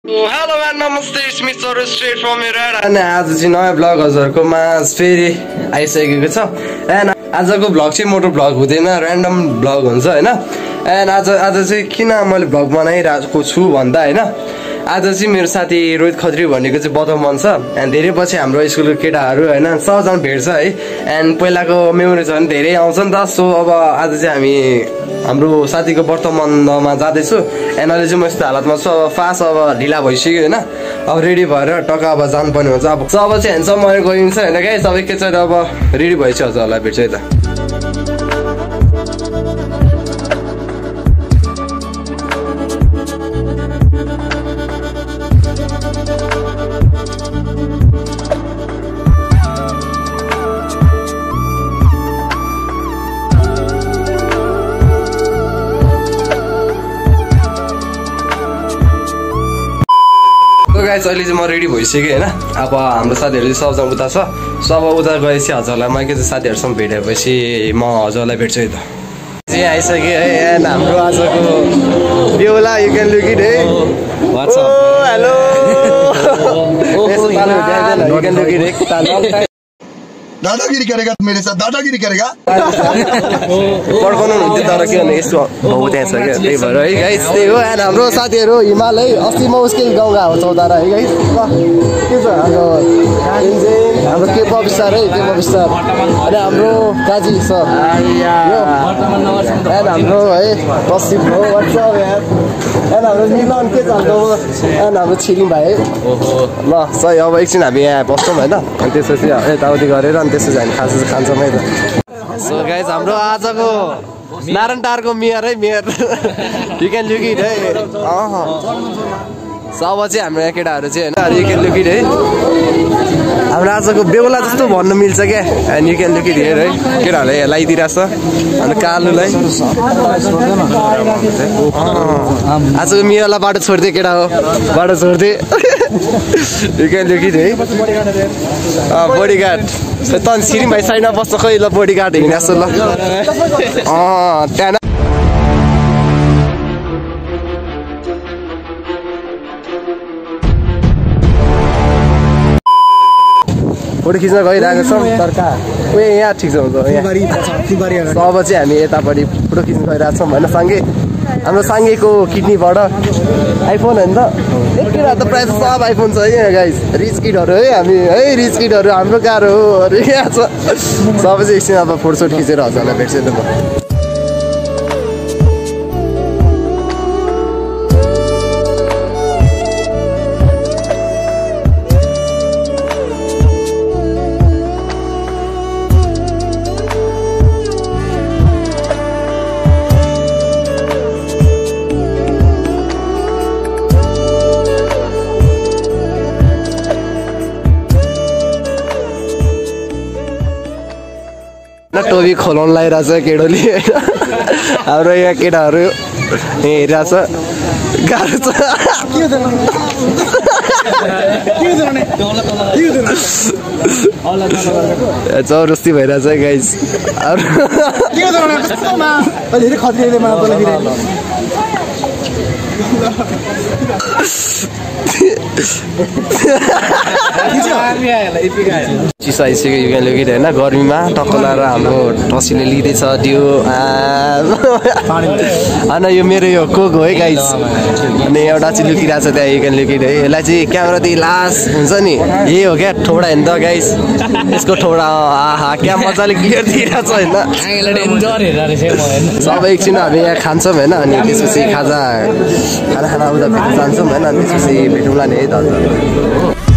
Hello and namaste, it's me Saroj straight from Vedas. And आज चाहिँ नयाँ blog हजुरहरुकोमा फेरि आइसकेको छ। एन्ड आजको ब्लग चाहिँ मोटो ब्लग हुँदैन, र्यान्डम ब्लग हुन्छ हैन। एन्ड आज चाहिँ किन मैले ब्लग बनाइरहेको छु भन्दा हैन, आज चाहिँ मेरो साथी रोहित खत्री भन्नेको चाहिँ बर्तमान छ। एन्ड धेरै पछि हाम्रो स्कुलको केटाहरू हैन सबजना भेट्छ है। एन्ड पहिलाको मेमोरिज पनि धेरै आउँछ नि त। सो अब आज चाहिँ हामी हाम्रो साथीको वर्तमानमा जाँदैछु। एन्ड अहिले चाहिँ म यस्तो हालतमा छु, अब फास्ट अब ढिला भइसक्यो हैन। अब रेडी भएर टक्क अब जानुपर्ने हुन्छ। अब चाहिँ ह्यान्डसम मैले गइन्छ हैन गाइस। अब एकैचोटि अब रेडी भइसक्यो हजुरहरूलाई भेट्छ है त। गाइस अहिले चाहिँ म रेडी भइसकेँ हैन। अब हाम्रो साथीहरु चाहिँ सबजना उता छ। सो अब उता गएपछि हजुरलाई म एकैचोटि साथीहरुसँग भेटेपछि म हजुरलाई भेट्छु है त। चाहिँ आइसके है। एन्ड हाम्रो आजको बेहुला यु क्यान लुक इट है। What's up hello you can look it है। दादागिरी करेगा मेरे साथ, दादागिरी करेगा। पड्काउनु हुन्थ्यो तर के भने यस्तो भाउ त्यहाँ छ क्या, त्यही भएर है गाइस। त्यही हो। एन्ड हाम्रो साथीहरू हिमाल है, अस्ति म उसकै गाउँ गएको 14 है गाइस। के छ हाम्रो केपअप स्टार है, केपअप स्टार। अनि हाम्रो काजी सर एन्ड हाम्रो है कसिप हो। व्हाट्सअप यार। एन्ड हाम्रो मिलन के छ हाम्रो। एन्ड हाम्रो छिरिङ भाइ है। ल सही। अब एकछिन हामी यहाँ बस्छौँ होइन। अनि त्यसपछि यताउति गरेर अनि त्यसपछि हामी खान्छौँ है त। सो गाइस हाम्रो आजको नारायण टारको मेयर है, mayor you can look it है। सो अब चाहिँ हाम्रो यहाँ केटाहरू चाहिँ होइन यु क्यान लुक इट है। हाम्रो आजको बेहुला जस्तो भन्नु मिल्छ क्या। And you can look it हेर है। केटाहरूले लगाइदिइरहेको छ। अनि कालुलाई आजको मेयरलाई बाटो छोडिदिए केटा हो, बाटो छोडिदिए। यु क्यान लुक इट है। बडीगार्ड त छिरिङ भाइ साइडमा बस्छ खै ल। बडीगार्ड हिँड्ने जस्तो ल। त्यहाँ फोटो खिच्न गइरहेको छौँ। उयो यहाँ ठिक छ हुन्छ। अब चाहिँ हामी यतापट्टि फोटो खिच्न गइरहेको छौँ होइन। सँगै हाम्रो साङ्गेको किडनीबाट आइफोन होइन त। एक किरा त प्रायः सब आइफोन छ है गाइस। रिच किडहरू है हामी है, रिच किडहरू हाम्रो कार हो अरे यहाँ छ। सबै चाहिँ एकछिन अब फोटोसोट खिचेर हजुरलाई भेट्छु त म। टोपी खोलाउनु लगाइरहेछ केटोले होइन। हाम्रो यहाँ केटाहरू हेरिरहेछ। गाह्रो छ। चौरस्ती भइरहेछ गाइस। चिसो आइसक्यो यु क्यान लुक इट होइन। गर्मीमा टक्क लाएर हाम्रो टसीले लिँदैछ दियो। होइन यो मेरो यो कोक हो है गाइस। अनि एउटा चाहिँ लुकिरहेको छ त्यहाँ यु क्यान लुक इट है। यसलाई चाहिँ क्यामेरादेखि लास्ट हुन्छ नि यही हो क्या ठोडा होइन त गाइस। यसको ठोडा आहा क्या मजाले क्लियर दिइरहेको छ होइन। सबै एकछिन हामी यहाँ खान्छौँ होइन। अनि त्यसपछि खाना उता भेट्न जान्छौँ होइन। अनि त्यसपछि भेटौँला नि है त।